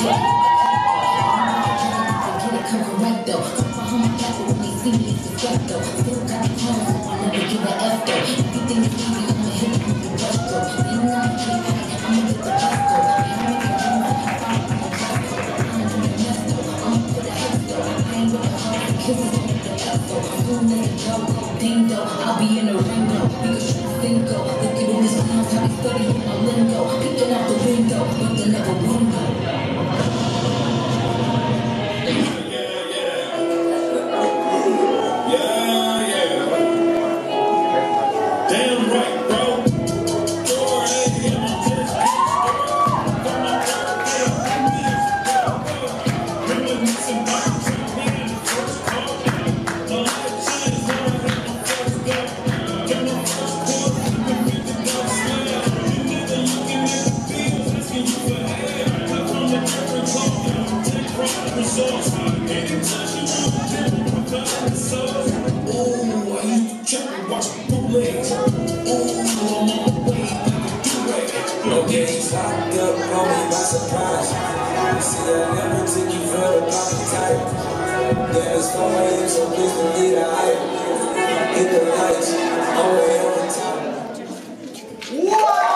I'll be in the ring though, because you think go. Look at all these clowns, how they studying my lingo. Peeking out the window, but they never window. Damn right, bro. Ooh, I used to check and watch bootlegs. Ooh, I'm on the way like a do-rag. No games locked up, call me by surprise. You see, I never took you for the pocket type. Damn, it's 4 a.m., so please believe the hype. Hit the lights, I'm way on the top. What?